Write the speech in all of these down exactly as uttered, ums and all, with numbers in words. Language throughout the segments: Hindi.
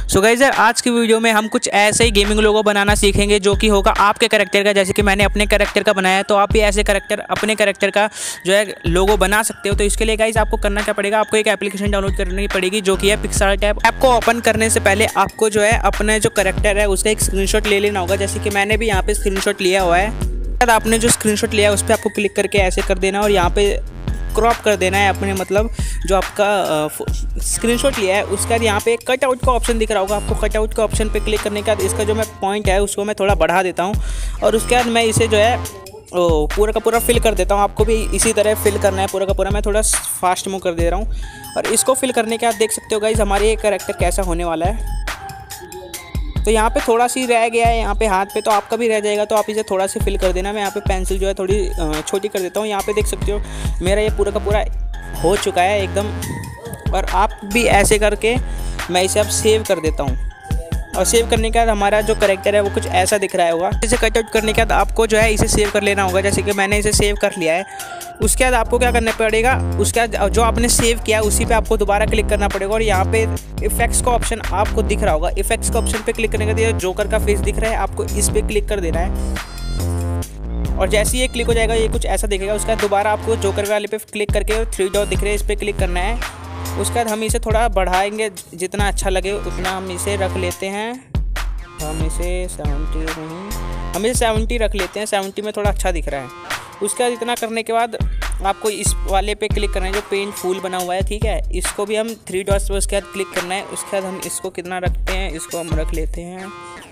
सो गाइस यार आज की वीडियो में हम कुछ ऐसे ही गेमिंग लोगो बनाना सीखेंगे जो कि होगा आपके कैरेक्टर का। जैसे कि मैंने अपने कैरेक्टर का बनाया है, तो आप भी ऐसे कैरेक्टर अपने कैरेक्टर का जो है लोगो बना सकते हो। तो इसके लिए गाइस आपको करना क्या पड़ेगा, आपको एक एप्लीकेशन डाउनलोड करनी पड़ेगी जो कि है पिक्सार्ट ऐप। ऐप को ओपन करने से पहले आपको जो है अपने जो कैरेक्टर है उसका एक स्क्रीनशॉट ले लेना होगा। जैसे कि मैंने भी यहाँ पे स्क्रीनशॉट लिया हुआ है। आपने जो स्क्रीनशॉट लिया है उस पर आपको क्लिक करके ऐसे कर देना और यहाँ पे क्रॉप कर देना है अपने, मतलब जो आपका स्क्रीनशॉट लिया है उसका यहाँ पे कट आउट का ऑप्शन दिख रहा होगा। आपको कट आउट का ऑप्शन पे क्लिक करने के बाद इसका जो मैं पॉइंट है उसको मैं थोड़ा बढ़ा देता हूँ और उसके बाद मैं इसे जो है ओ, पूरा का पूरा फिल कर देता हूँ। आपको भी इसी तरह फिल करना है पूरा का पूरा। मैं थोड़ा फास्ट मूव कर दे रहा हूँ और इसको फिल करने के बाद देख सकते हो गाइज हमारे ये कैरेक्टर कैसा होने वाला है। तो यहाँ पे थोड़ा सी रह गया है यहाँ पे हाथ पे, तो आपका भी रह जाएगा, तो आप इसे थोड़ा सा फिल कर देना। मैं यहाँ पे पेंसिल जो है थोड़ी छोटी कर देता हूँ। यहाँ पे देख सकते हो मेरा ये पूरा का पूरा हो चुका है एकदम। और आप भी ऐसे करके मैं इसे अब सेव कर देता हूँ और सेव करने के बाद हमारा जो कैरेक्टर है वो कुछ ऐसा दिख रहा होगा। इसे कट आउट करने के बाद आपको जो है इसे सेव कर लेना होगा। जैसे कि मैंने इसे सेव कर लिया है। उसके बाद आपको क्या करना पड़ेगा, उसके बाद जो आपने सेव किया उसी पे आपको दोबारा क्लिक करना पड़ेगा और यहाँ पे इफेक्ट्स का ऑप्शन आपको दिख रहा होगा। इफेक्ट्स का ऑप्शन पे क्लिक करने के बाद जोकर का फेस दिख रहा है, आपको इस पे क्लिक कर देना है और जैसे ही ये क्लिक हो जाएगा ये कुछ ऐसा दिखेगा। उसके बाद दोबारा आपको जोकर वाले पे क्लिक करके थ्री डॉट दिख रहे हैं इस पर क्लिक करना है। उसके बाद हम इसे थोड़ा बढ़ाएंगे, जितना अच्छा लगे उतना हम इसे रख लेते हैं। हम इसे सेवेंटी नहीं हम इसे सेवेंटी रख लेते हैं, सेवेंटी में थोड़ा अच्छा दिख रहा है। उसके बाद इतना करने के बाद आपको इस वाले पे क्लिक करना है जो पेंट फूल बना हुआ है, ठीक है। इसको भी हम थ्री डॉट्स पे उसके बाद क्लिक करना है। उसके बाद हम इसको कितना रखते हैं, इसको हम रख लेते हैं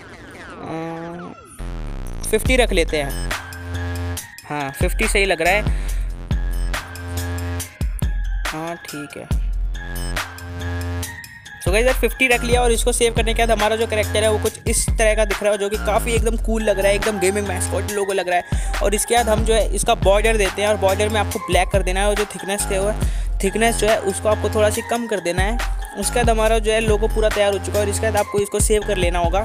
फिफ्टी रख लेते हैं। हाँ फिफ्टी सही लग रहा है। हाँ ठीक है। तो गाइस यार फिफ्टी रख लिया और इसको सेव करने के बाद हमारा जो कैरेक्टर है वो कुछ इस तरह का दिख रहा है जो कि काफ़ी एकदम कूल लग रहा है, एकदम गेमिंग मैस्कॉट लोगो लग रहा है। और इसके बाद हम जो है इसका बॉर्डर देते हैं और बॉर्डर में आपको ब्लैक कर देना है और जो थिकनेस है वो थिकनेस जो है उसको आपको थोड़ा सी कम कर देना है। उसके बाद हमारा जो है लोगो पूरा तैयार हो चुका है और इसके बाद आपको इसको सेव कर लेना होगा।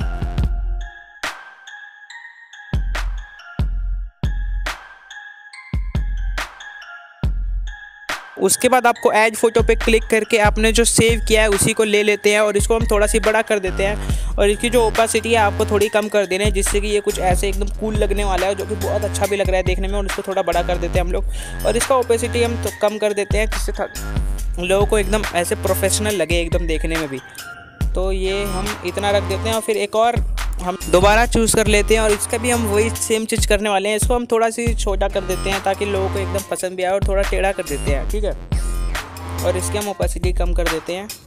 उसके बाद आपको ऐड फोटो पे क्लिक करके आपने जो सेव किया है उसी को ले लेते हैं और इसको हम थोड़ा सी बड़ा कर देते हैं और इसकी जो ओपेसिटी है आपको थोड़ी कम कर देना है, जिससे कि ये कुछ ऐसे एकदम कूल लगने वाला है जो कि बहुत अच्छा भी लग रहा है देखने में। और इसको थोड़ा बड़ा कर देते हैं हम लोग और इसका ओपेसिटी हम तो कम कर देते हैं जिससे लोगों को एकदम ऐसे प्रोफेशनल लगे एकदम देखने में भी। तो ये हम इतना रख देते हैं और फिर एक और हम दोबारा चूज़ कर लेते हैं और इसका भी हम वही सेम चीज़ करने वाले हैं। इसको हम थोड़ा सी छोटा कर देते हैं ताकि लोगों को एकदम पसंद भी आए और थोड़ा टेढ़ा कर देते हैं, ठीक है। और इसकी हम ओपेसिटी कम कर देते हैं।